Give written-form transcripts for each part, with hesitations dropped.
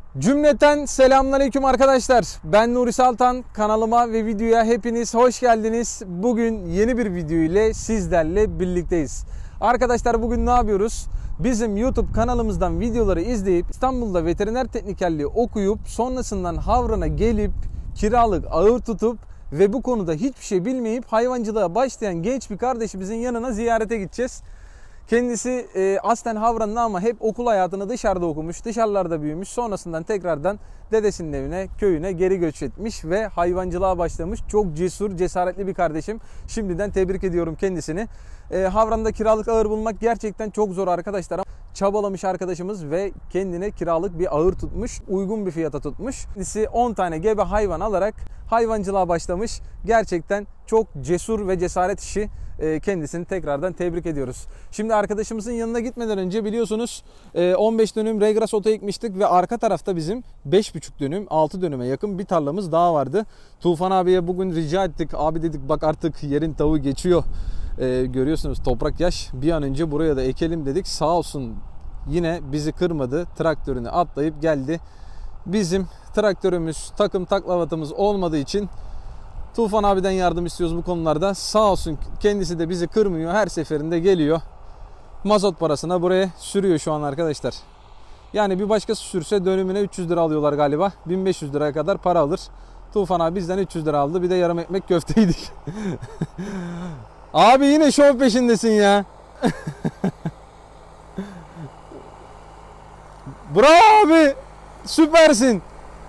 Cümleten selamünaleyküm arkadaşlar. Ben Nuri Saltan. Kanalıma ve videoya hepiniz hoş geldiniz. Bugün yeni bir video ile sizlerle birlikteyiz. Arkadaşlar bugün ne yapıyoruz? Bizim YouTube kanalımızdan videoları izleyip İstanbul'da veteriner teknikerliği okuyup sonrasından Havran'a gelip kiralık ağır tutup ve bu konuda hiçbir şey bilmeyip hayvancılığa başlayan genç bir kardeşimizin yanına ziyarete gideceğiz. Kendisi aslen Havranlı ama hep okul hayatını dışarıda okumuş, dışarılarda büyümüş. Sonrasından tekrardan dedesinin evine, köyüne geri göç etmiş ve hayvancılığa başlamış. Çok cesur, cesaretli bir kardeşim. Şimdiden tebrik ediyorum kendisini. Havran'da kiralık ağır bulmak gerçekten çok zor arkadaşlar. Çabalamış arkadaşımız ve kendine kiralık bir ağır tutmuş. Uygun bir fiyata tutmuş. Kendisi 10 tane gebe hayvan alarak hayvancılığa başlamış. Gerçekten çok cesur ve cesaret işi. Kendisini tekrardan tebrik ediyoruz. Şimdi arkadaşımızın yanına gitmeden önce biliyorsunuz 15 dönüm regras ota ekmiştik ve arka tarafta bizim 5,5 dönüm 6 dönüme yakın bir tarlamız daha vardı. Tufan abiye bugün rica ettik. Abi dedik bak artık yerin tavuğu geçiyor. Görüyorsunuz toprak yaş, bir an önce buraya da ekelim dedik. Sağ olsun yine bizi kırmadı. Traktörünü atlayıp geldi. Bizim traktörümüz takım taklavatımız olmadığı için Tufan abiden yardım istiyoruz bu konularda. Sağ olsun kendisi de bizi kırmıyor. Her seferinde geliyor. Mazot parasına buraya sürüyor şu an arkadaşlar. Yani bir başkası sürse dönümüne 300 lira alıyorlar galiba. 1500 liraya kadar para alır. Tufan abi bizden 300 lira aldı. Bir de yarım ekmek köfte yedik. Abi yine şov peşindesin ya. Bravo abi. Süpersin.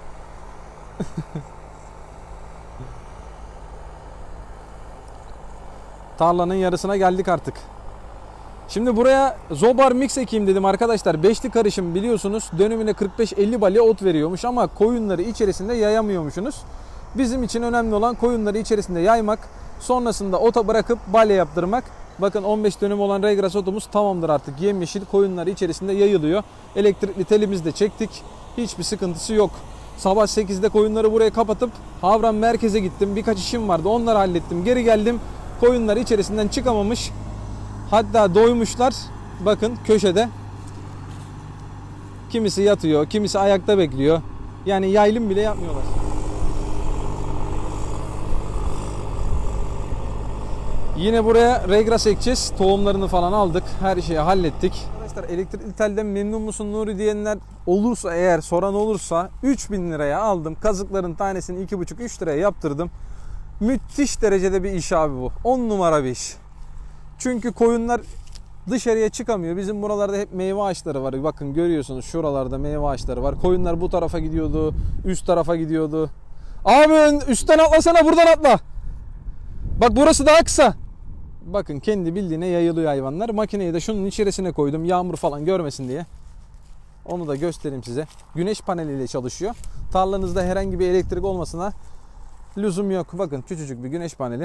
Tarlanın yarısına geldik artık. Şimdi buraya zobar mix ekeyim dedim arkadaşlar. Beşli karışım biliyorsunuz dönümüne 45-50 balya ot veriyormuş ama koyunları içerisinde yayamıyormuşsunuz. Bizim için önemli olan koyunları içerisinde yaymak. Sonrasında ota bırakıp balya yaptırmak. Bakın 15 dönüm olan regras otumuz tamamdır artık. Yemyeşil koyunları içerisinde yayılıyor. Elektrikli telimizi de çektik. Hiçbir sıkıntısı yok. Sabah 8'de koyunları buraya kapatıp Havran merkeze gittim. Birkaç işim vardı. Onları hallettim. Geri geldim. Koyunlar içerisinden çıkamamış. Hatta doymuşlar. Bakın köşede. Kimisi yatıyor, kimisi ayakta bekliyor. Yani yaylım bile yapmıyorlar. Yine buraya regras ekeceğiz. Tohumlarını falan aldık. Her şeyi hallettik. Arkadaşlar elektrikli telden memnun musun Nuri diyenler olursa, eğer soran olursa 3000 liraya aldım. Kazıkların tanesini 2,5-3 liraya yaptırdım. Müthiş derecede bir iş abi bu. 10 numara bir iş. Çünkü koyunlar dışarıya çıkamıyor. Bizim buralarda hep meyve ağaçları var. Bakın görüyorsunuz şuralarda meyve ağaçları var. Koyunlar bu tarafa gidiyordu. Üst tarafa gidiyordu. Abi üstten atlasana, buradan atla. Bak burası daha kısa. Bakın kendi bildiğine yayılıyor hayvanlar. Makineyi de şunun içerisine koydum. Yağmur falan görmesin diye. Onu da göstereyim size. Güneş paneliyle çalışıyor. Tarlanızda herhangi bir elektrik olmasına lüzum yok. Bakın küçücük bir güneş paneli.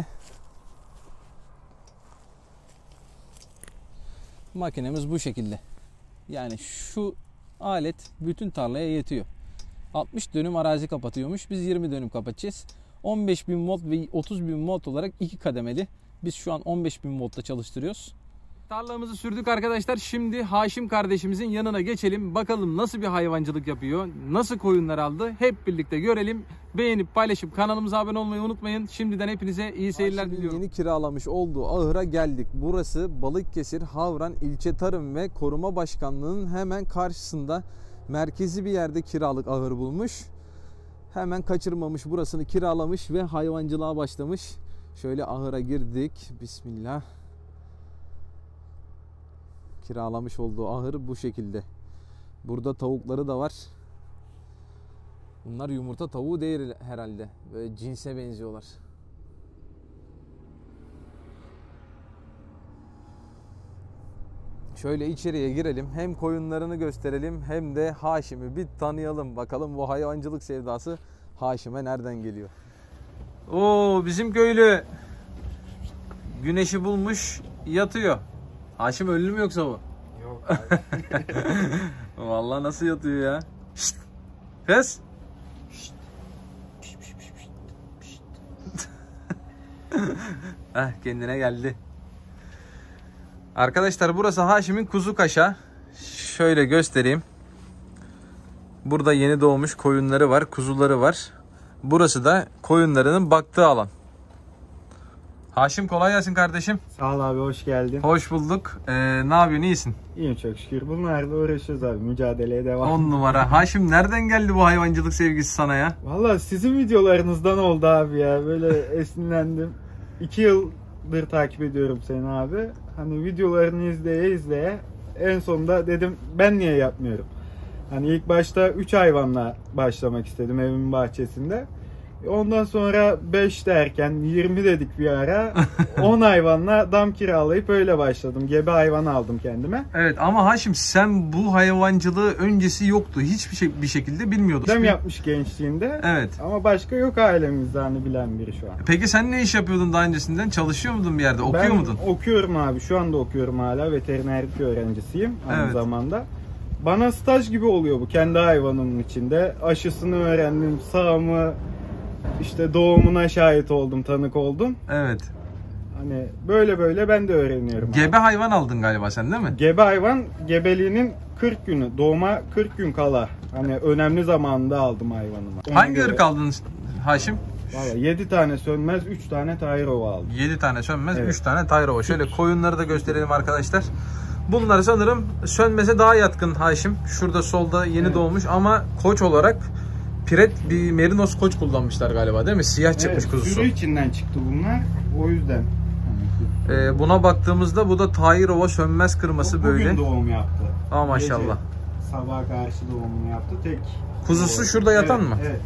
Makinemiz bu şekilde. Yani şu alet bütün tarlaya yetiyor. 60 dönüm arazi kapatıyormuş. Biz 20 dönüm kapatacağız. 15.000 volt ve 30.000 volt olarak iki kademeli. Biz şu an 15.000 voltta çalıştırıyoruz. Tarlamızı sürdük arkadaşlar. Şimdi Haşim kardeşimizin yanına geçelim. Bakalım nasıl bir hayvancılık yapıyor. Nasıl koyunlar aldı. Hep birlikte görelim. Beğenip paylaşıp kanalımıza abone olmayı unutmayın. Şimdiden hepinize iyi seyirler diliyorum. Yeni kiralamış olduğu ahıra geldik. Burası Balıkesir Havran İlçe Tarım ve Koruma Başkanlığı'nın hemen karşısında merkezi bir yerde kiralık ahır bulmuş. Hemen kaçırmamış, burasını kiralamış ve hayvancılığa başlamış. Şöyle ahıra girdik. Bismillah. Kiralamış olduğu ahır bu şekilde. Burada tavukları da var. Bunlar yumurta tavuğu değil herhalde. Böyle cinse benziyorlar. Şöyle içeriye girelim. Hem koyunlarını gösterelim hem de Haşim'i bir tanıyalım. Bakalım bu hayvancılık sevdası Haşim'e nereden geliyor? Oo, bizim köylü güneşi bulmuş yatıyor. Haşim öldü mü yoksa bu? Yok abi. Vallahi nasıl yatıyor ya? Şşt. Kız. Şşt. Pişt, pişt, pişt, pişt. Kendine geldi. Arkadaşlar burası Haşim'in kuzu kaşa. Şöyle göstereyim. Burada yeni doğmuş koyunları var, kuzuları var. Burası da koyunlarının baktığı alan. Haşim kolay gelsin kardeşim. Sağ ol abi, hoş geldin. Hoş bulduk. Ne yapıyorsun, iyisin? İyiyim çok şükür. Bunlarla uğraşıyoruz abi. Mücadeleye devam. 10 numara. Haşim nereden geldi bu hayvancılık sevgisi sana ya? Valla sizin videolarınızdan oldu abi ya. Böyle esinlendim. 2 yıldır takip ediyorum seni abi. Hani videolarını izleye izleye en sonunda dedim ben niye yapmıyorum? Hani ilk başta 3 hayvanla başlamak istedim evimin bahçesinde. Ondan sonra 5 derken 20 dedik bir ara. 10 hayvanla dam kiralayıp öyle başladım. Gebe hayvan aldım kendime. Evet ama Haşim sen bu hayvancılığı öncesi yoktu. Bir şekilde bilmiyordun. Dem yapmış gençliğinde. Evet. Ama başka yok ailemizde hani bilen biri şu an. Peki sen ne iş yapıyordun daha öncesinden? Çalışıyor muydun bir yerde? Okuyor muydun? Ben okuyorum abi. Şu anda okuyorum hala. Veterinerlik öğrencisiyim aynı zamanda. Bana staj gibi oluyor bu. Kendi hayvanımın içinde. Aşısını öğrendim. Sağımı, işte doğumuna şahit oldum, tanık oldum. Evet. Hani böyle ben de öğreniyorum. Gebe hayvan aldın galiba sen, değil mi? Gebe hayvan, gebeliğinin 40 günü, doğuma 40 gün kala. Hani önemli zamanında aldım hayvanımı. Hangi ırk aldın Haşim? Valla 7 tane sönmez, 3 tane Tayrova aldım. 7 tane sönmez, Evet. 3 tane Tayrova. Şöyle koyunları da gösterelim arkadaşlar. Bunlar sanırım sönmeze daha yatkın Haşim. Şurada solda yeni doğmuş ama koç olarak Piret bir Merinos koç kullanmışlar galiba, değil mi? Siyah çıkmış kuzusu. Sürü içinden çıktı bunlar. O yüzden. Buna baktığımızda bu da Tayrova sönmez kırması Bugün böyle. doğum yaptı. Aa maşallah. Gece, sabaha karşı doğumunu yaptı. Tek. Kuzusu şurada yatan mı? Evet.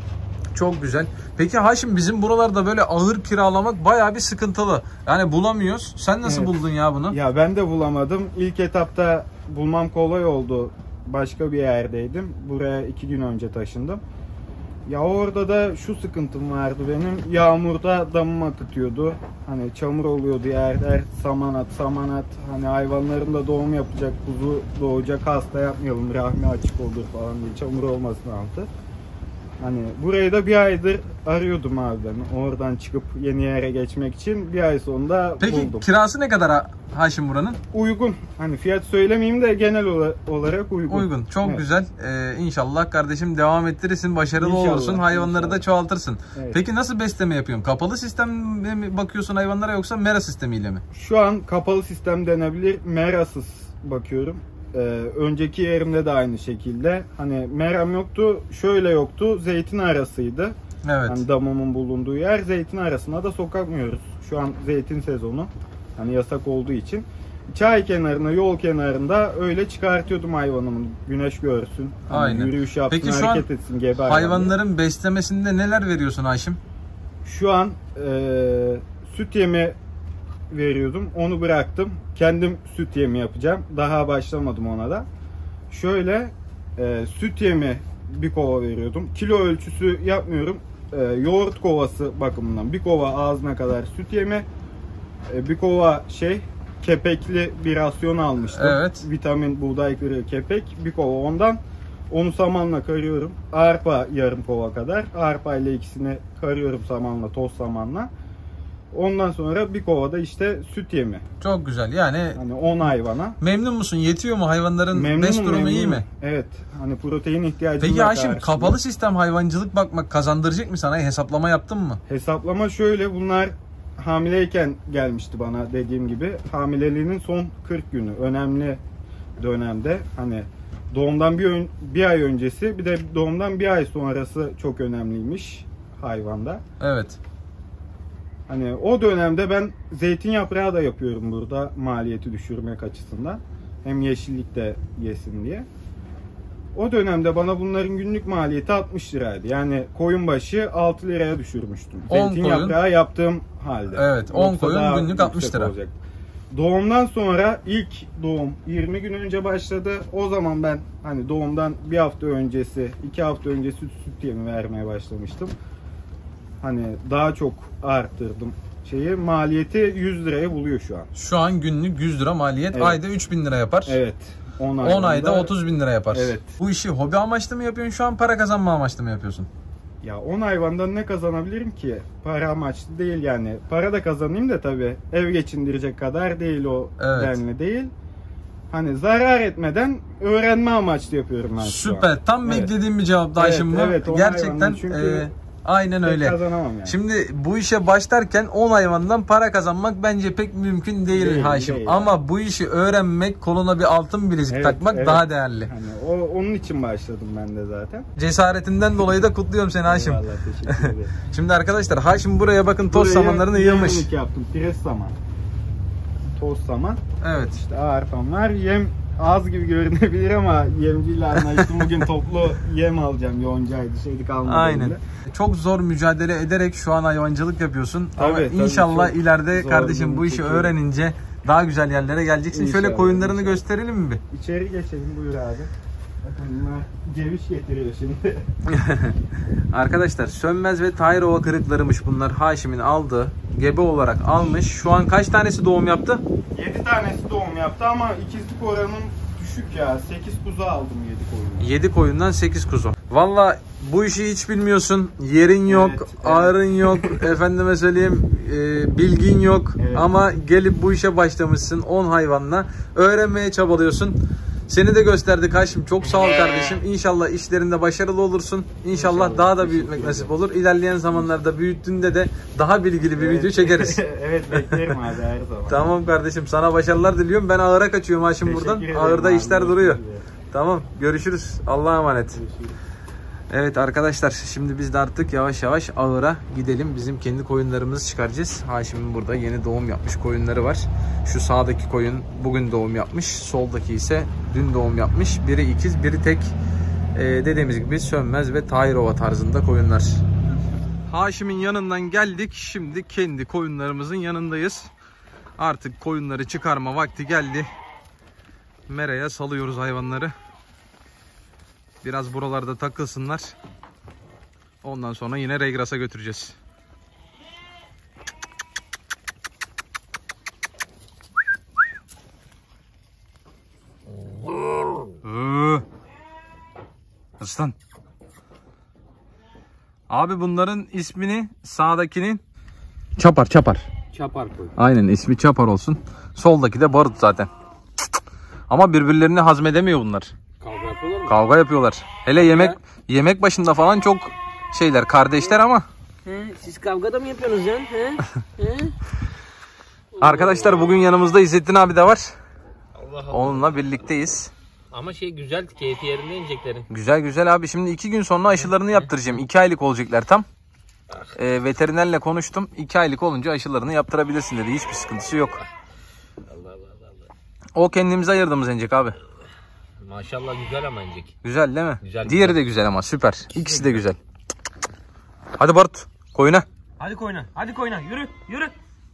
Çok güzel. Peki Haşim bizim buralarda böyle ahır kiralamak bayağı bir sıkıntılı. Yani bulamıyoruz. Sen nasıl buldun ya bunu? Ya ben de bulamadım. İlk etapta bulmam kolay oldu. Başka bir yerdeydim. Buraya 2 gün önce taşındım. Ya orada da şu sıkıntım vardı benim. Yağmurda damım akıtıyordu. Hani çamur oluyordu yerler. Saman at. Hani hayvanların da doğum yapacak, kuzu doğacak, hasta yapmayalım, rahmi açık olur falan diye, çamur olmasın altı. Hani burayı da bir aydır arıyordum abi ben. Oradan çıkıp yeni yere geçmek için bir ay sonunda Peki, buldum. kirası ne kadar Haşim buranın? Uygun. Hani fiyat söylemeyeyim de genel olarak uygun. Uygun. Çok Evet. güzel. İnşallah kardeşim devam ettirirsin. Başarılı İnşallah, olursun. Hayvanları da inşallah. çoğaltırsın. Evet. Peki nasıl besleme yapıyorsun? Kapalı sistemle mi bakıyorsun hayvanlara yoksa mera sistemiyle mi? Şu an kapalı sistem denebilir. Merasız bakıyorum. Önceki yerimde de aynı şekilde. Hani meram yoktu. Şöyle yoktu. Zeytin arasıydı. Evet. Hani damımın bulunduğu yer. Zeytin arasına da sokamıyoruz. Şu an zeytin sezonu. Hani yasak olduğu için. Çay kenarına, yol kenarında öyle çıkartıyordum hayvanımın. Güneş görsün. Hani Aynen. yürüyüş yapsın, Peki şu an hareket etsin. Gebe hayvanların beslemesinde neler veriyorsun Haşim? Şu an süt yemi veriyordum. Onu bıraktım. Kendim süt yemi yapacağım. Daha başlamadım ona da. Şöyle süt yemi bir kova veriyordum. Kilo ölçüsü yapmıyorum. Yoğurt kovası bakımından. Bir kova ağzına kadar süt yemi. Bir kova kepekli bir rasyon almıştım. Evet. Vitamin, buğday kırığı, kepek. Bir kova ondan. Onu samanla karıyorum. Arpa yarım kova kadar. Arpa ile ikisini karıyorum samanla, toz samanla. Ondan sonra bir kovada işte süt yemi. Çok güzel. Yani Hani 10 hayvana. memnun musun? Yetiyor mu? Hayvanların bes durumu iyi mi? Evet. Hani protein ihtiyacına Peki Haşim karşı. kapalı sistem hayvancılık bakmak kazandıracak mı sana? Hesaplama yaptın mı? Hesaplama şöyle, bunlar hamileyken gelmişti bana dediğim gibi. Hamileliğinin son 40 günü önemli dönemde. Hani doğumdan bir ay öncesi, bir de doğumdan bir ay sonrası çok önemliymiş hayvanda. Evet. Hani o dönemde ben zeytin yaprağı da yapıyorum burada, maliyeti düşürmek açısından. Hem yeşillik de yesin diye. O dönemde bana bunların günlük maliyeti 60 liraydı. Yani koyun başı 6 liraya düşürmüştüm. 10 Zeytin koyun. yaprağı yaptığım halde. Evet, 10 Yoksa koyun daha günlük 60 yüksek lira. olacak. Doğumdan sonra ilk doğum 20 gün önce başladı. O zaman ben hani doğumdan bir hafta öncesi, 2 hafta öncesi süt yemi vermeye başlamıştım. Hani daha çok arttırdım maliyeti 100 liraya buluyor şu an. Şu an günlük 100 lira maliyet. Evet. Ayda 3000 lira yapar. Evet. 10 ayda 30 bin lira yapar. Evet. Bu işi hobi amaçlı mı yapıyorsun şu an, para kazanma amaçlı mı yapıyorsun? Ya 10 hayvandan ne kazanabilirim ki? Para amaçlı değil yani. Para da kazanayım da tabii ev geçindirecek kadar değil, o Evet. denli değil. Hani zarar etmeden öğrenme amaçlı yapıyorum ben şu an. Süper. Tam Evet. beklediğim bir cevaptı Evet, Haşim bu. evet, 10 Gerçekten hayvandan çünkü aynen Pek öyle. kazanamam yani. Şimdi bu işe başlarken 10 hayvandan para kazanmak bence pek mümkün değil Haşim. değil. Ama bu işi öğrenmek, koluna bir altın bilezik Evet, takmak evet. daha değerli. Hani onun için başladım ben de zaten. Cesaretinden dolayı da kutluyorum seni Haşim. Vallahi teşekkür ederim. Şimdi arkadaşlar Haşim buraya bakın toz Buraya samanlarını yığmış. yemlik yaptım. Pires saman. Toz saman. Evet. İşte arpam var. Yem az gibi görünebilir ama yemciyle anlaştım. Bugün toplu yem alacağım. Yoncaydı, şeydi kalmadı. Aynen. Elimde. Çok zor mücadele ederek şu an hayvancılık yapıyorsun. Ama Tabii, inşallah çok ileride zor, kardeşim bu işi çekiyorum. öğrenince daha güzel yerlere geleceksin. Şöyle İnşallah, koyunlarını inşallah. gösterelim mi bir? İçeri geçelim, buyur abi. Bakın bunlar geviş getiriyor şimdi. Arkadaşlar Sönmez ve Tayrova kırıklarımış bunlar. Haşim'in aldığı, gebe olarak almış. Şu an kaç tanesi doğum yaptı? 7 tanesi doğum yaptı ama ikizlik oranım düşük ya. 8 kuzu aldım 7 koyunu. 7 koyundan 8 kuzu. Valla bu işi hiç bilmiyorsun. Yerin yok, Evet, evet. ağrın yok, efendime söyleyeyim bilgin yok. Evet. Ama gelip bu işe başlamışsın 10 hayvanla. Öğrenmeye çabalıyorsun. Seni de gösterdik Haşim. Çok sağ ol kardeşim. İnşallah işlerinde başarılı olursun. İnşallah daha da büyütmek nasip olur. İlerleyen zamanlarda büyüttüğünde de daha bilgili bir video çekeriz. Evet, beklerim abi her zaman. Tamam kardeşim, sana başarılar diliyorum. Ben ağıra kaçıyorum Haşim buradan. Teşekkür ederim Ağırda abi, işler görüşmek duruyor. üzere. Tamam, görüşürüz. Allah'a emanet. Görüşürüz. Evet arkadaşlar, şimdi biz de artık yavaş yavaş ahıra gidelim. Bizim kendi koyunlarımızı çıkaracağız. Haşim'in burada yeni doğum yapmış koyunları var. Şu sağdaki koyun bugün doğum yapmış. Soldaki ise dün doğum yapmış. Biri ikiz, biri tek. Dediğimiz gibi Sönmez ve Tayrova tarzında koyunlar. Haşim'in yanından geldik. Şimdi kendi koyunlarımızın yanındayız. Artık koyunları çıkarma vakti geldi. Meraya salıyoruz hayvanları. Biraz buralarda takılsınlar. Ondan sonra yine Regras'a götüreceğiz. Aslan. Abi bunların ismini sağdakinin Çapar. Çapar koy. Aynen, ismi Çapar olsun. Soldaki de Barut zaten. Ama birbirlerini hazmedemiyor bunlar. Kavga yapıyorlar mı? Kavga yapıyorlar. Hele yemek başında falan çok şeyler, kardeşler ama. Siz kavga da mı yapıyorsunuz yani? Arkadaşlar bugün yanımızda İzzettin abi de var. Allah Allah. Onunla birlikteyiz. Ama güzel, keyfi yerinde ineceklerin. Güzel abi. Şimdi 2 gün sonra aşılarını yaptıracağım. 2 aylık olacaklar tam. Veterinerle konuştum. 2 aylık olunca aşılarını yaptırabilirsin dedi. Hiçbir sıkıntısı yok. Allah. O kendimize ayırdığımız inecek abi. Maşallah güzel ama inecek. Güzel değil mi? Güzel, Diğeri güzel. de güzel ama süper. İkisi de güzel. Hadi Barut, koyuna. Hadi koyuna. Yürü.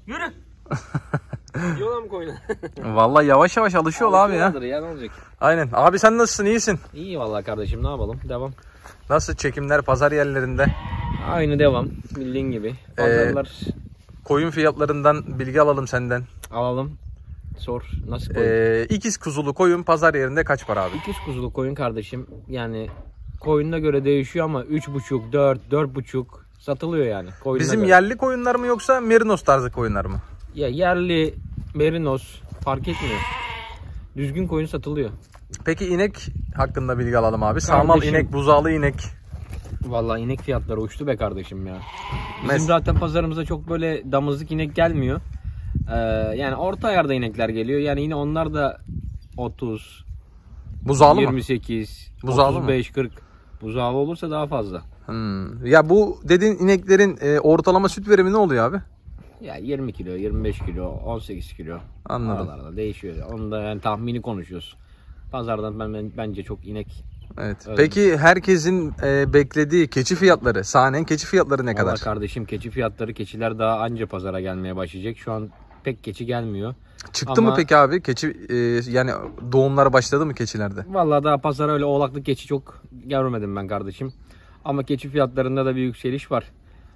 Yola mı koyuna? Vallahi yavaş yavaş alışıyor abi ya. Ya ne olacak? Aynen. Abi sen nasılsın? İyisin? İyi vallahi kardeşim, ne yapalım? Devam. Nasıl çekimler pazar yerlerinde? Aynı devam. Bildiğin gibi. Pazarlar Koyun fiyatlarından bilgi alalım senden. alalım. Sor. Nasıl koyun? İkiz kuzulu koyun pazar yerinde kaç para abi? 200 kuzulu koyun kardeşim. Yani koyununa göre değişiyor ama 3,5, 4,5 satılıyor yani. Koyununa Bizim göre. yerli koyunlar mı yoksa merinos tarzı koyunlar mı? Ya yerli, merinos fark etmiyor. Düzgün koyun satılıyor. Peki inek hakkında bilgi alalım abi. Samal Kardeşim. inek, buzağlı inek. Vallahi inek fiyatları uçtu be kardeşim ya. Mes- Bizim zaten pazarımıza çok böyle damızlık inek gelmiyor. Yani orta ayarda inekler geliyor. Yani yine onlar da 30, Buzağlı mı? 28, Buzağlı mı? 35, 40. Buzağlı olursa daha fazla. Ya bu dediğin ineklerin ortalama süt verimi ne oluyor abi? Ya 20 kilo, 25 kilo, 18 kilo. Anladım. Aralarda değişiyor. Onu da yani tahmini konuşuyoruz. Pazardan bence çok inek. Evet. Öyle. Peki herkesin beklediği keçi fiyatları, sahnen keçi fiyatları ne kadar? Vallahi kardeşim keçiler daha anca pazara gelmeye başlayacak. Şu an pek keçi gelmiyor. Çıktı mı peki abi? Keçi yani doğumlar başladı mı keçilerde? Vallahi daha pazara öyle oğlaklı keçi çok görmedim ben kardeşim. Ama keçi fiyatlarında da bir yükseliş var.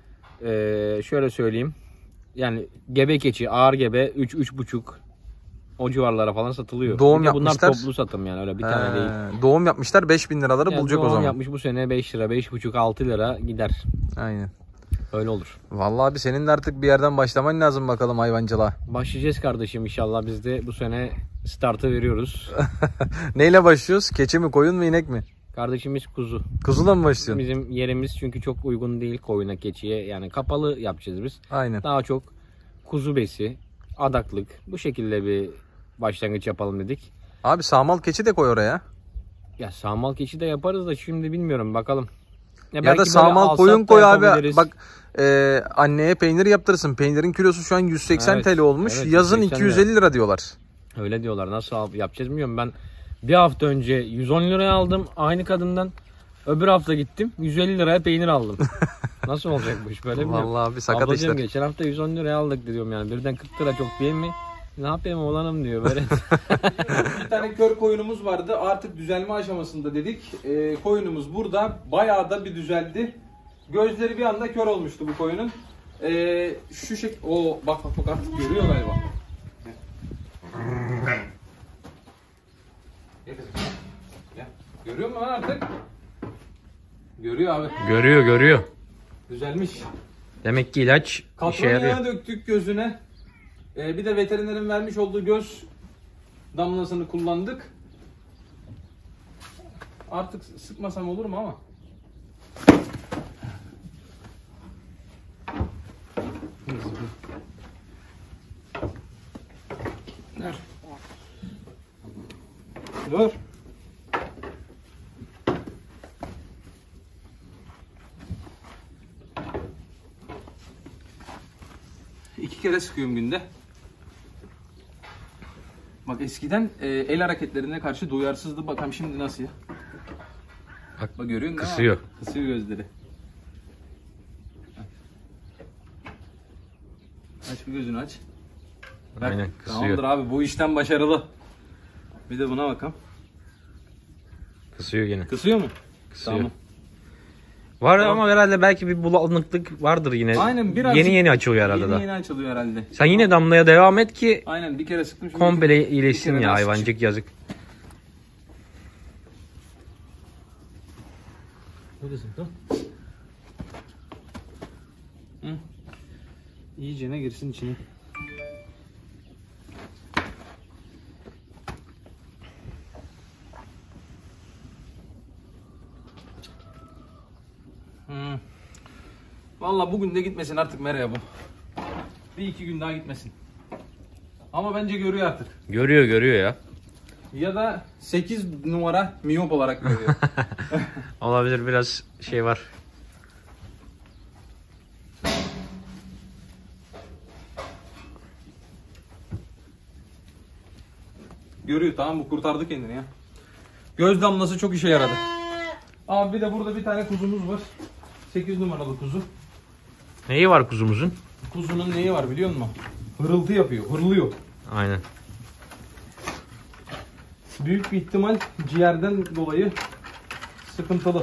Şöyle söyleyeyim. Yani gebe keçi, ağır gebe 3-3,5 o civarlara falan satılıyor. Doğum Bir de bunlar yapmışlar. toplu satım yani, öyle bir tane değil. Doğum yapmışlar, 5.000 liraları Yani bulacak o doğum zaman. yapmış bu sene 5 lira, 5,5, 6 lira gider. Aynen. Öyle olur. Vallahi abi senin de artık bir yerden başlaman lazım bakalım hayvancılığa. Başlayacağız kardeşim inşallah, biz de bu sene startı veriyoruz. Neyle başlıyoruz? Keçi mi, koyun mu, inek mi? Kardeşimiz kuzu. Kuzula mı başlıyorsun? Bizim yerimiz çünkü çok uygun değil koyuna, keçiye. Yani kapalı yapacağız biz. Aynen. Daha çok kuzu besi, adaklık, bu şekilde bir başlangıç yapalım dedik. Abi sağmal keçi de koy oraya. Ya sağmal keçi de yaparız da şimdi bilmiyorum, bakalım. Ya belki da böyle sağmal alsat koyun da koy abi. yapabiliriz. Bak anneye peynir yaptırırsın. Peynirin kilosu şu an 180 Evet, TL olmuş. evet, Yazın 180 250 lira diyorlar. Öyle diyorlar. Nasıl yapacağız bilmiyorum. Ben bir hafta önce 110 liraya aldım aynı kadından. Öbür hafta gittim 150 liraya peynir aldım. Nasıl olacak bu iş, böyle mi? Vallahi abi sakat Ablacığım işler. geçen hafta 110 liraya aldık diyorum yani. Birden 40 lira çok değil mi? Ne yapayım oğlanım diyor böyle. Bir tane kör koyunumuz vardı. Artık düzelme aşamasında dedik. Koyunumuz burada. Bayağı da bir düzeldi. Gözleri bir anda kör olmuştu bu koyunun. Şu şekilde... Oo, bak artık görüyor galiba. Gel. Görüyor mu lan artık? Görüyor abi. Görüyor. Düzelmiş. Demek ki ilaç işe Katran yarıyor. yağı döktük gözüne. Bir de veterinerin vermiş olduğu göz damlasını kullandık. Artık sıkmasam olur mu ama? Dur. İki kere sıkıyorum günde. Bak eskiden el hareketlerine karşı duyarsızdı. Bakalım şimdi nasıl ya? Bak görüyorsun değil mi? Kısıyor. Kısıyor gözleri. Aç bir gözünü aç. Bak, Aynen, kısıyor. Tamamdır abi, bu işten başarılı. Bir de buna bakalım. Kısıyor yine. Kısıyor mu? Kısıyor. Tamam. Var ama herhalde belki bir bulanıklık vardır yine. Aynen, birazcık Yeni açılıyor herhalde yeni da. Yeni açılıyor herhalde. Sen yine damlaya devam et ki Aynen, bir kere sıktım. Şimdi komple iyileşsin bir kere ya, daha hayvancık yazık. Neredesin lan? Hı. İyicene girsin içine. Vallahi bugün de gitmesin artık meraya bu. Bir iki gün daha gitmesin. Ama bence görüyor artık. Görüyor ya. Ya da 8 numara miyop olarak görüyor. Olabilir, biraz şey var. Görüyor, tamam, bu kurtardı kendini ya. Göz damlası çok işe yaradı. Abi bir de burada bir tane kuzumuz var. 8 numaralı kuzu. Neyi var kuzumuzun? Kuzunun neyi var biliyor musun? Hırıltı yapıyor, hırlıyor. Aynen. Büyük bir ihtimal ciğerden dolayı sıkıntılı.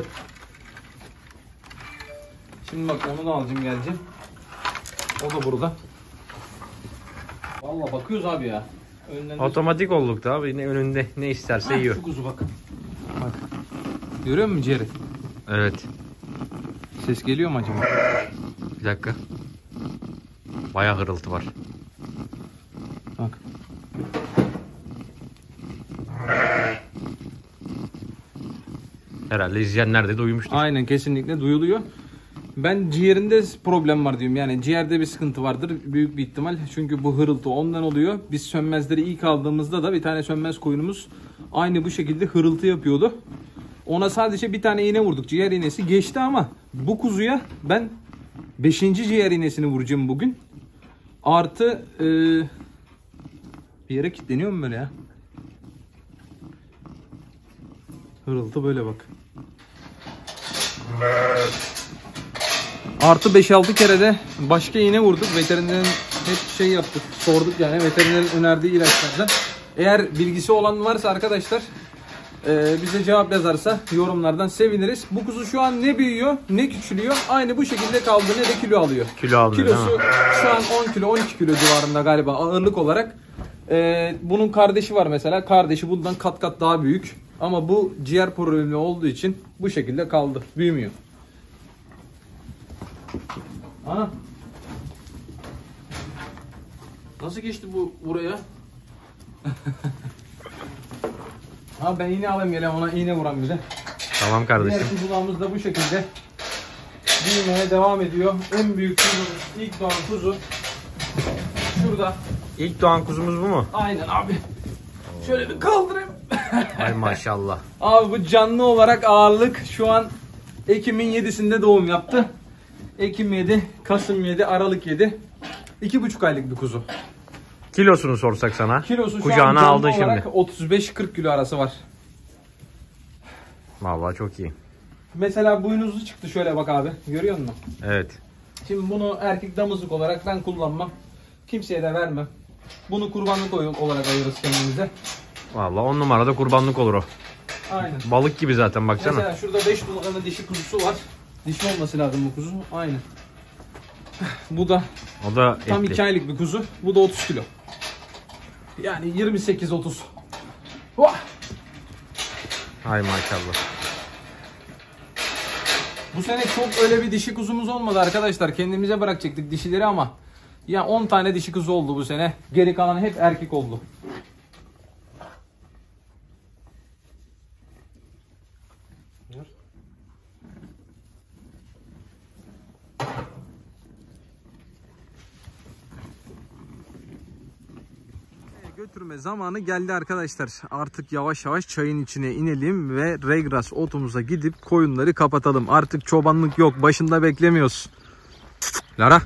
Şimdi bak, onu da alacağım, geleceğim. O da burada. Vallahi bakıyoruz abi ya. Önden Otomatik olduk da abi, yine önünde ne isterse yiyor. Şu kuzu bak. Bak. Görüyor musun ciğeri? Evet. Ses geliyor mu acaba? Bir dakika. Bayağı hırıltı var. Bak. Herhalde izleyenler de duymuştur. Aynen, kesinlikle duyuluyor. Ben ciğerinde problem var diyorum. Yani ciğerde bir sıkıntı vardır büyük bir ihtimal. Çünkü bu hırıltı ondan oluyor. Biz sönmezleri ilk aldığımızda da bir tane sönmez koyunumuz aynı bu şekilde hırıltı yapıyordu. Ona sadece bir tane iğne vurduk. Ciğer iğnesi geçti ama bu kuzuya ben 5. ciğer iğnesini vuracağım bugün. Artı bir yere kilitleniyor mu böyle ya? Hırıltı böyle bak. Artı 5-6 kere de başka iğne vurduk. Veterinerin hep şey yaptık. Sorduk yani veterinerin önerdiği ilaçlardan. Eğer bilgisi olan varsa arkadaşlar bize cevap yazarsa yorumlardan seviniriz. Bu kuzu şu an ne büyüyor ne küçülüyor. Aynı bu şekilde kaldı, ne de kilo alıyor. Kilo alıyor, Kilosu değil mi? şu an 10 kilo 12 kilo civarında galiba ağırlık olarak. Bunun kardeşi var mesela. Kardeşi bundan kat kat daha büyük. Ama bu ciğer problemi olduğu için bu şekilde kaldı. Büyümüyor. Ana. Nasıl geçti bu buraya? Abi ben iğne alayım, gelen ona iğne vuran bir de. Tamam kardeşim. Diğer kuzularımız da bu şekilde büyümeye devam ediyor. En büyük kuzumuz, ilk doğan kuzu şurada. İlk doğan kuzumuz bu mu? Aynen abi. Şöyle bir kaldırayım. Ay maşallah. Abi bu canlı olarak ağırlık şu an Ekim'in 7'sinde doğum yaptı. Ekim 7, Kasım 7, Aralık 7. 2,5 aylık bir kuzu. Kilosunu sorsak sana. Kilosu şu Kucağına an canlı aldın olarak şimdi. 35-40 kilo arası var. Vallahi çok iyi. Mesela boynuzlu çıktı, şöyle bak abi. Görüyor musun? Evet. Şimdi bunu erkek damızlık olarak ben kullanmam. Kimseye de vermem. Bunu kurbanlık olarak ayırırız kendimize. Vallahi 10 numarada kurbanlık olur o. Aynen. Balık gibi zaten baksana. Mesela şurada 5 numaralı dişi kuzusu var. Dişi olması lazım bu kuzu. Aynen. Bu da O da tam etli. 2 aylık bir kuzu. Bu da 30 kilo. Yani 28-30. Vah! Ay maşallah. Bu sene çok öyle bir dişi kuzumuz olmadı arkadaşlar. Kendimize bırakacaktık dişileri ama ya 10 tane dişi kuzu oldu bu sene. Geri kalan hep erkek oldu. Götürme zamanı geldi arkadaşlar. Artık yavaş yavaş çayın içine inelim ve Regras otumuza gidip koyunları kapatalım. Artık çobanlık yok. Başında beklemiyoruz. Lara.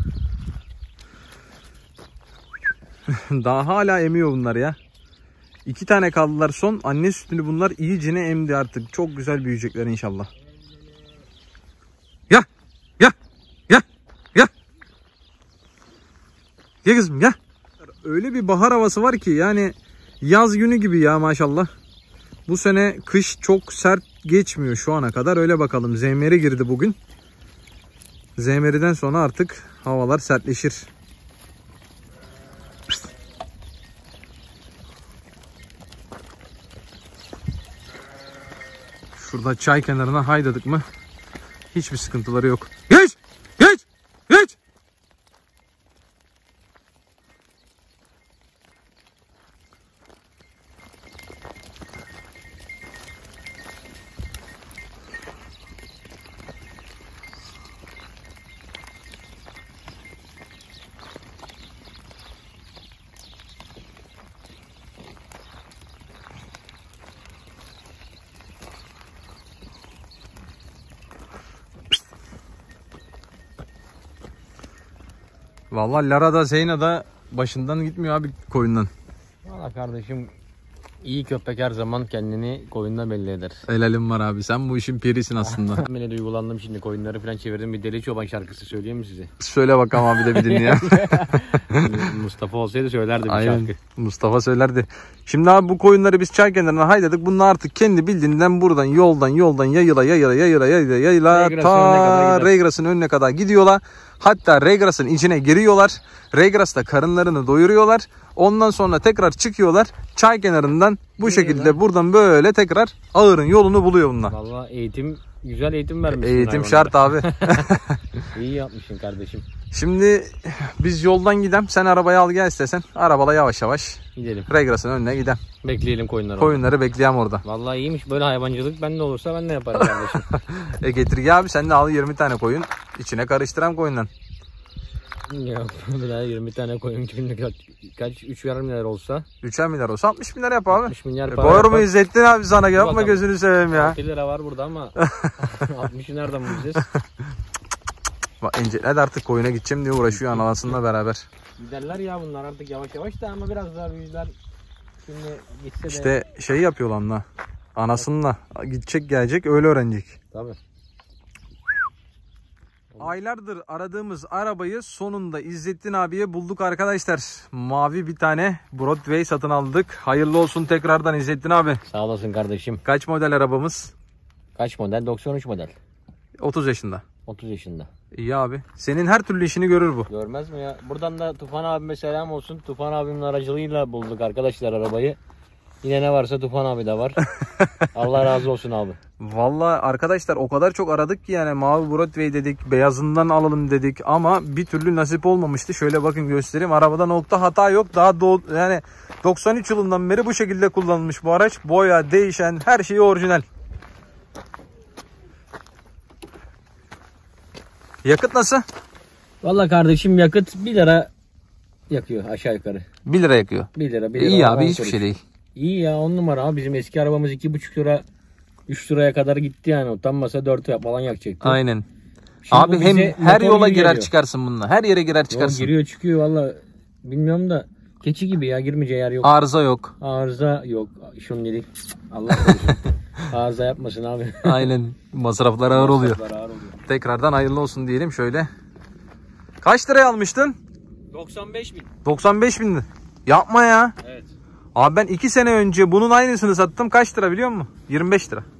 Daha hala emiyor bunlar ya. 2 tane kaldılar son. Anne sütünü bunlar iyicene emdi artık. Çok güzel büyüyecekler inşallah. Ya. Ya. Ya. Ya. Ya kızım ya. Öyle bir bahar havası var ki yani yaz günü gibi ya maşallah. Bu sene kış çok sert geçmiyor şu ana kadar. Öyle bakalım. Zemheri girdi bugün. Zemheriden sonra artık havalar sertleşir. Şurada çay kenarına haydadık mı hiçbir sıkıntıları yok. Geç! Geç! Geç! Vallahi Lara da Zeyna da başından gitmiyor abi koyundan. Valla kardeşim iyi köpek her zaman kendini koyundan belli eder. Helalim var abi, sen bu işin pirisin aslında. Ben de duygulandım şimdi, koyunları falan çevirdim, bir Deli Çoban şarkısı söyleyeyim mi size? Söyle bakalım abi de bir dinle. Mustafa olsaydı söylerdi bir Aynen. şarkı. Mustafa söylerdi. Şimdi abi bu koyunları biz çay kenarına haydadık. Bunlar artık kendi bildiğinden buradan yoldan yayıla Regras'ın önüne ta kadar gider. Regras'ın önüne kadar gidiyorlar. Hatta Regras'ın içine giriyorlar. Regras'ta karınlarını doyuruyorlar. Ondan sonra tekrar çıkıyorlar. Çay kenarından bu şekilde buradan böyle tekrar ağırın yolunu buluyor bunlar. Valla güzel eğitim vermişsin. Eğitim hayvanlara. şart abi. İyi yapmışsın kardeşim. Şimdi biz yoldan gidem. Sen arabayı al gel istesen. Arabala yavaş yavaş. Gidelim. Regras'ın önüne gidem. Bekleyelim koyunları. Koyunları bekleyem orada. Valla iyiymiş böyle hayvancılık, ben de olursa ben de yaparım kardeşim. Getir abi, sen de al 20 tane koyun. İçine karıştıram koyundan. Yok bir daha 20 tane koyun günlük kaç 3 milyar olsa 3'er milyar olsa 60 milyar yap abi. 60 milyar para Koyur yapar. muyuz Ettin abi sana, yapma bakalım. gözünü seveyim ya. 6 lira var burada ama 60'ı nereden bulacağız? Bak İnceler de artık koyuna gideceğim diye uğraşıyor anasıyla beraber. Giderler ya bunlar artık yavaş yavaş da, ama biraz daha büyüdüler. Şimdi gitse de. İşte şey yapıyorlar la. Anasınla gidecek gelecek öyle öğrenecek. Tabii. Aylardır aradığımız arabayı sonunda İzzettin abiye bulduk arkadaşlar. Mavi bir tane Broadway satın aldık. Hayırlı olsun tekrardan İzzettin abi. Sağ olasın kardeşim. Kaç model arabamız? Kaç model? 93 model. 30 yaşında. 30 yaşında. İyi abi. Senin her türlü işini görür bu. Görmez mi ya? Buradan da Tufan abime selam olsun. Tufan abimin aracılığıyla bulduk arkadaşlar arabayı. Yine ne varsa Tufan abi de var. Allah razı olsun abi. Vallahi arkadaşlar o kadar çok aradık ki yani mavi Broadway dedik, beyazından alalım dedik ama bir türlü nasip olmamıştı. Şöyle bakın göstereyim. Arabada nokta hata yok. Daha yani 93 yılından beri bu şekilde kullanılmış bu araç. Boya, değişen, her şeyi orijinal. Yakıt nasıl? Vallahi kardeşim yakıt 1 lira yakıyor aşağı yukarı. 1 lira yakıyor. 1 lira. İyi abi, hiçbir şey değil. İyi ya, 10 numara abi. Bizim eski arabamız 2,5 lira 3 liraya kadar gitti yani. Utanmasa 4 falan yakacaktı. Aynen. Şimdi abi hem her motor yola gibi girer geliyor. çıkarsın bununla. Her yere girer çıkarsın. Giriyor çıkıyor valla. Bilmiyorum da keçi gibi ya, girmeyeceği yer yok. Arıza yok. Arıza yok. Şunu dedik. Allah korusun. Arıza yapmasın abi. Aynen. Masraflar ağır oluyor. Masraflar ağır oluyor. Tekrardan hayırlı olsun diyelim şöyle. Kaç liraya almıştın? 95.000. 95.000. Yapma ya. Evet. Abi ben 2 sene önce bunun aynısını sattım. Kaç lira biliyor musun? 25 lira.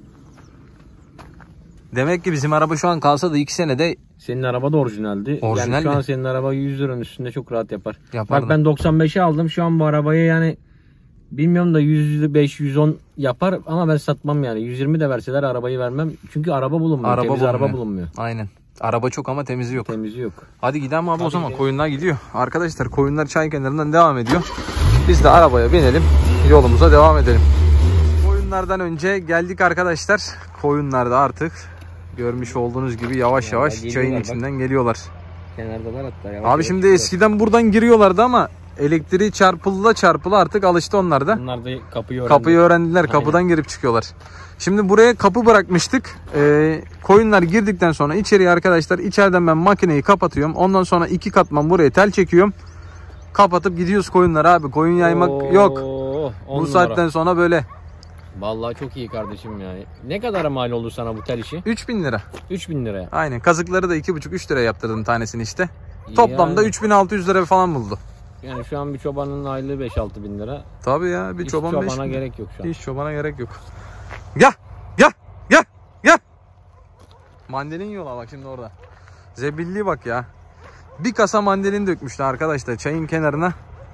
Demek ki bizim araba şu an kalsa da 2 senede Senin araba da orijinaldi. Orijinal yani şu mi? an senin araba 100 liranın üstünde çok rahat yapar. Yapardı. Bak ben 95'e aldım. Şu an bu arabayı yani bilmiyorum da 105-110 yapar ama ben satmam yani. 120 de verseler arabayı vermem. Çünkü araba bulunmuyor. Temiz araba bulunmuyor. Aynen. Araba çok ama temizi yok. Temizi yok. Hadi gidelim abi. Hadi o zaman. gidelim. Koyunlar gidiyor. Arkadaşlar koyunlar çay kenarından devam ediyor. Biz de arabaya binelim. Yolumuza devam edelim. Koyunlardan önce geldik arkadaşlar. Koyunlar da artık görmüş olduğunuz gibi yavaş yavaş geliyorlar, çayın bak. içinden geliyorlar. Kenardalar hatta. Yavaş Abi yavaş şimdi gidiyor. eskiden buradan giriyorlardı ama elektriği çarpıla artık alıştı onlar da. Bunlar da kapıyı öğrendi. Kapıyı öğrendiler. Aynen. Kapıdan girip çıkıyorlar. Şimdi buraya kapı bırakmıştık. Koyunlar girdikten sonra içeriye arkadaşlar, içeriden ben makineyi kapatıyorum. Ondan sonra 2 katman buraya tel çekiyorum. Kapatıp gidiyoruz koyunlar abi. Koyun yaymak yok. Bu saatten sonra böyle. Vallahi çok iyi kardeşim ya. Ne kadar mal oldu sana bu tel işi? 3000 lira. 3.000 liraya. Aynen. Kazıkları da 2,5-3 liraya yaptırdım tanesini işte. Toplamda Yani, 3600 lira falan buldu. yani şu an bir çobanın aylığı 5-6 bin lira. Tabii ya, bir Hiç çoban 5 çobana bin. gerek yok şu an. Hiç çobana gerek yok. Gel. Gel. Gel. Gel. Mandalin yola bak şimdi orada. Zebilli bak ya. Bir kasa mandalin dökmüşler arkadaşlar çayın kenarına.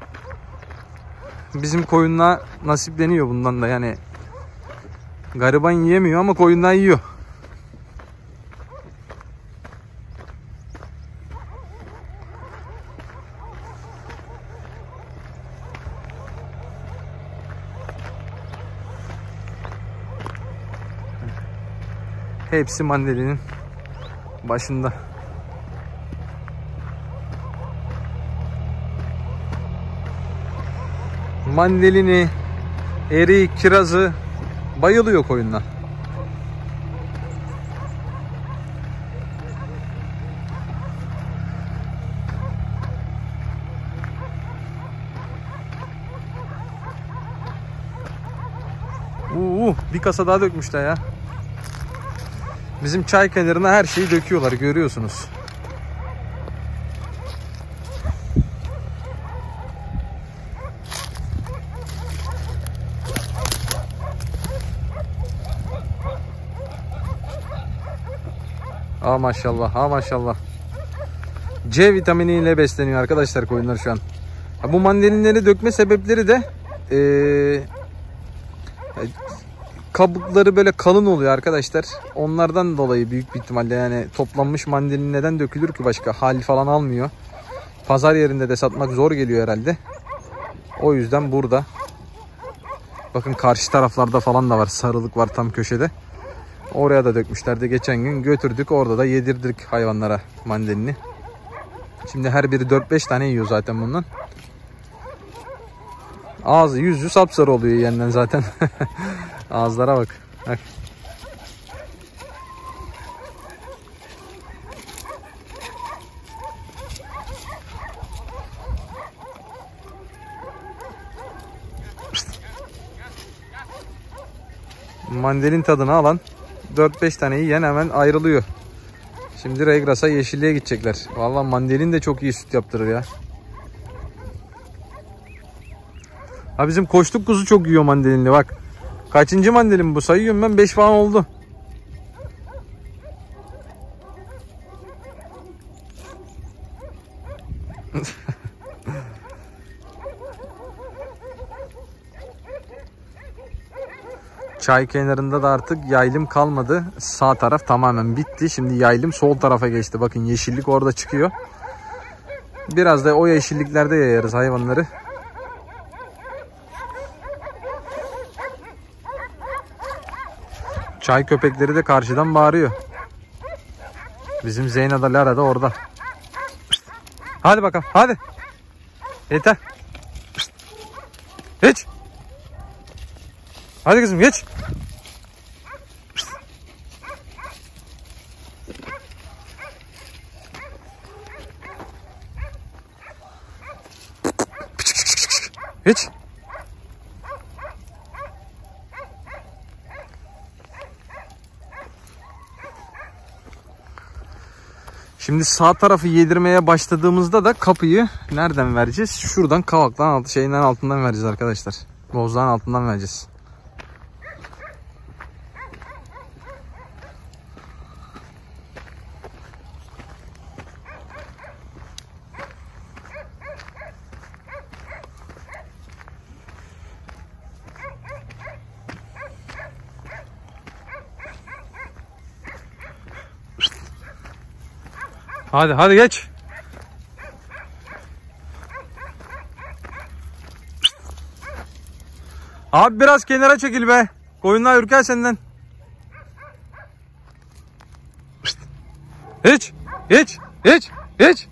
Bizim koyunlar nasipleniyor bundan da yani. Gariban yiyemiyor ama koyunlar yiyor. Hepsi mandalinin başında. Mandalini, erik, kirazı bayılıyor koyunlar. Bir kasa daha dökmüşler ya. Bizim çay kenarına her şeyi döküyorlar, görüyorsunuz. Ha maşallah, ha maşallah. C vitaminiyle besleniyor arkadaşlar koyunlar şu an. Bu mandalinleri dökme sebepleri de kabukları böyle kalın oluyor arkadaşlar. Onlardan dolayı büyük bir ihtimalle yani toplanmış mandalin neden dökülür ki başka? Hal falan almıyor. Pazar yerinde de satmak zor geliyor herhalde. O yüzden burada. Bakın karşı taraflarda falan da var. Sarılık var tam köşede. Oraya da dökmüşlerdi. Geçen gün götürdük. Orada da yedirdik hayvanlara mandalini. Şimdi her biri 4-5 tane yiyor zaten bundan. Ağzı yüzü sapsarı oluyor yiyenden zaten. Ağızlara bak. Bak. Mandalin tadını alan 4-5 tane yiyen hemen ayrılıyor. Şimdi Regras'a yeşilliğe gidecekler. Vallahi mandalin de çok iyi süt yaptırır ya. Ha bizim koçluk kuzu çok yiyor mandalinli bak. Kaçıncı mandalin bu? Sayıyorum ben 5 falan oldu. Çay kenarında da artık yaylım kalmadı. Sağ taraf tamamen bitti. Şimdi yaylım sol tarafa geçti. Bakın yeşillik orada çıkıyor. Biraz da o yeşilliklerde yayarız hayvanları. Çay köpekleri de karşıdan bağırıyor. Bizim Zeyna da Lara da orada. Hadi bakalım hadi. Yeter. Geç. Hadi kızım geç. Geç. Şimdi sağ tarafı yedirmeye başladığımızda da kapıyı nereden vereceğiz? Şuradan kavaktan altından vereceğiz arkadaşlar. Bozlağın altından vereceğiz. Hadi geç. Abi biraz kenara çekil be. Koyunlar ürker senden. Geç. Geç. Geç. Geç.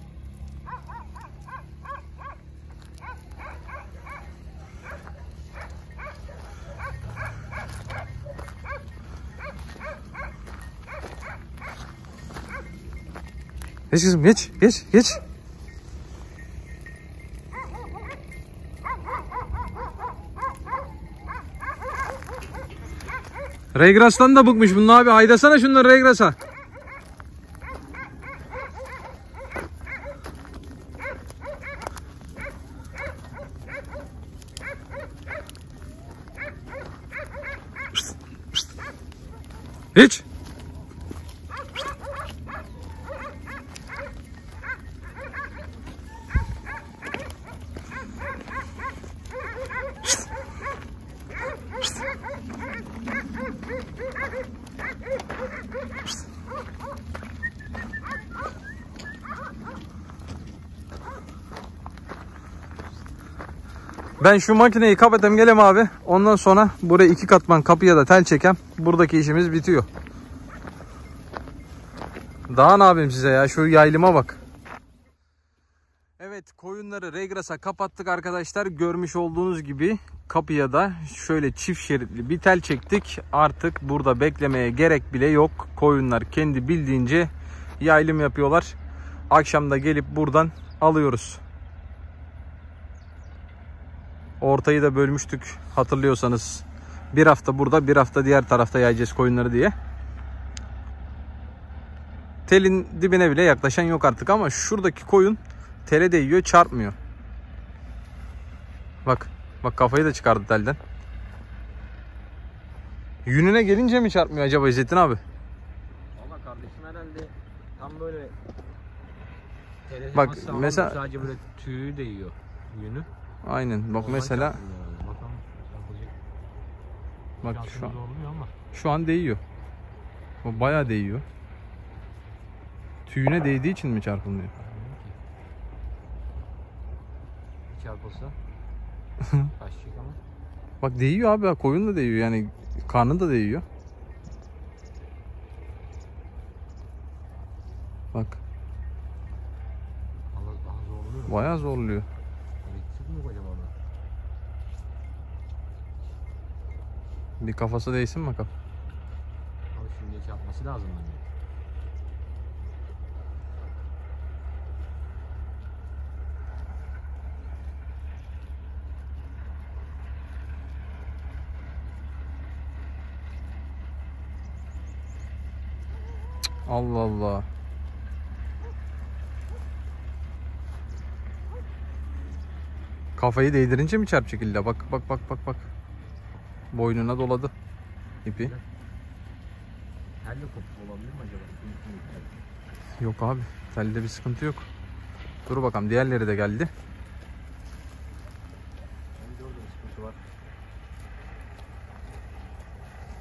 Geç kızım geç. Geç. Geç. Regras'tan da bıkmış bunun abi. Haydasana şunları Regras'a. Hiç. Ben şu makineyi kapatayım gelem abi. Ondan sonra buraya 2 katman kapıya da tel çekem. Buradaki işimiz bitiyor. Daha ne yapayım size ya, şu yaylıma bak. Evet, koyunları Regras'a kapattık arkadaşlar. Görmüş olduğunuz gibi kapıya da şöyle çift şeritli bir tel çektik. Artık burada beklemeye gerek bile yok. Koyunlar kendi bildiğince yaylım yapıyorlar. Akşam da gelip buradan alıyoruz. Ortayı da bölmüştük hatırlıyorsanız. Bir hafta burada, bir hafta diğer tarafta yayacağız koyunları diye. Telin dibine bile yaklaşan yok artık ama şuradaki koyun tele değiyor, çarpmıyor. Bak kafayı da çıkardı telden. Yününe gelince mi çarpmıyor acaba İzzettin abi? Valla kardeşim herhalde tam böyle bak mesela sadece böyle tüyü değiyor yünü. Aynen bak mesela bak şu an değiyor. O bayağı değiyor. Tüyüne değdiği için mi çarpılmıyor? Çarpılsa kaçacak ama. Bak değiyor abi, koyun da değiyor yani, karnı da değiyor. Bak. Daha zorluyor. Bayağı zorluyor. Bir kafası değsin bakalım. Abi şimdi çarpması lazım bence. Allah Allah. Kafayı değdirince mi çarpacak illa? Bak. Boynuna doladı ipi. Telle kopuk olabilir mi acaba? Yok abi, telde bir sıkıntı yok. Dur bakalım, diğerleri de geldi. Bence orada bir sıkıntı var.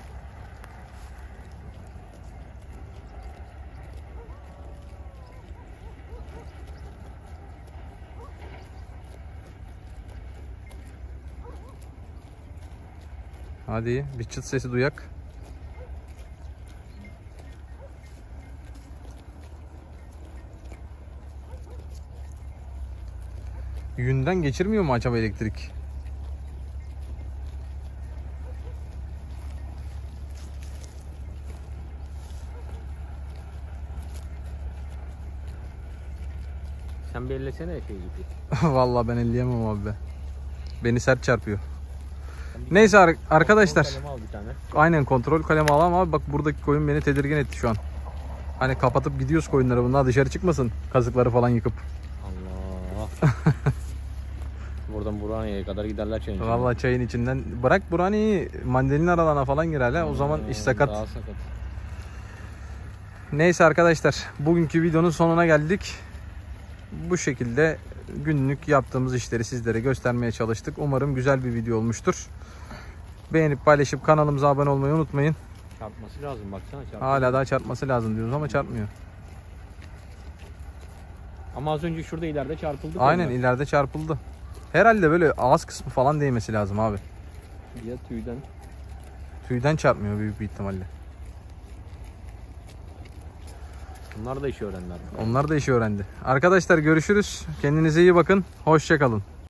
Hadi bir çıt sesi duyak. Yünden geçirmiyor mu acaba elektrik? Sen bir ellesene şey gibi. Vallahi ben elleyemem abi be. Beni sert çarpıyor. Neyse arkadaşlar. Kalemi al bir tane. Aynen kontrol kalemi alalım abi. Bak buradaki koyun beni tedirgin etti şu an. Hani kapatıp gidiyoruz koyunları, bunlar dışarı çıkmasın. Kazıkları falan yıkıp. Allah. Buradan Burhaniye'ye kadar giderler çayın içine. Vallahi çayın içinden. Bırak Burhaniye'yi, mandalina aralarına falan gir hala. O zaman iş sakat. Daha sakat. Neyse arkadaşlar, bugünkü videonun sonuna geldik. Bu şekilde günlük yaptığımız işleri sizlere göstermeye çalıştık. Umarım güzel bir video olmuştur. Beğenip paylaşıp kanalımıza abone olmayı unutmayın. Çarpması lazım, baksana çarpması. Hala daha çarpması lazım diyoruz ama çarpmıyor. Ama az önce şurada ileride çarpıldı. Aynen, onlar. ileride çarpıldı. Herhalde böyle ağız kısmı falan değmesi lazım abi. Ya tüyden. Tüyden çarpmıyor büyük bir ihtimalle. Bunlar da işi öğrendiler. Onlar da işi öğrendi. Arkadaşlar görüşürüz. Kendinize iyi bakın. Hoşça kalın.